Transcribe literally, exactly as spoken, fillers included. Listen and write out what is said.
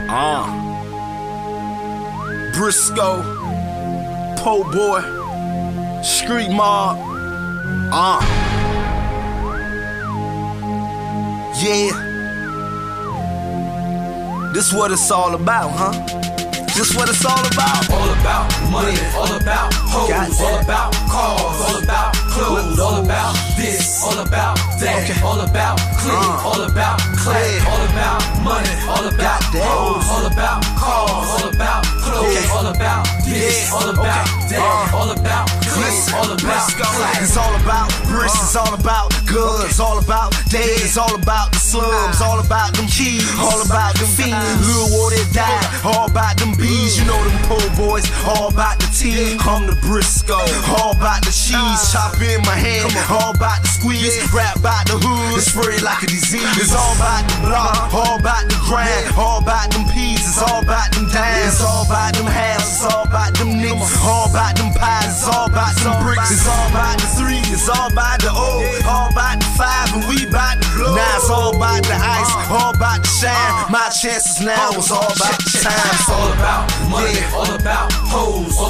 Uh. Briscoe, Po Boy, Street Mob. Uh. Yeah. This what it's all about, huh? This what it's all about. All about money, yeah. All about hoes, all about cars, all about clothes, all about this, all about that, okay. All about click, uh. all about clap, yeah. All about money, all about hoes, all about cars, all about clothes, okay. All about this, yeah. All about okay. that, uh. all about click, all about clap. It's all about bricks, it's all about guns, okay. All about days, it's all about the slums, all about them keys, all about them fiends, Lil Water died, all about them beats. You know them po boys, all about the team. I'm the Briscoe, all about the cheese. Chop in my hand, all about the squeeze. Rap about the hood, spread like a disease. It's all about the block, all about the grind, all about them peas. It's all about them dimes, it's all about them halves. It's all about them nicks, all about them pies. It's all about them bricks. It's all about the three, it's all about the O, all about the five, and we about the blow. Now it's all about the ice, all about the shine. My chances now is all about the time. It's all about money, yeah. All about hoes, all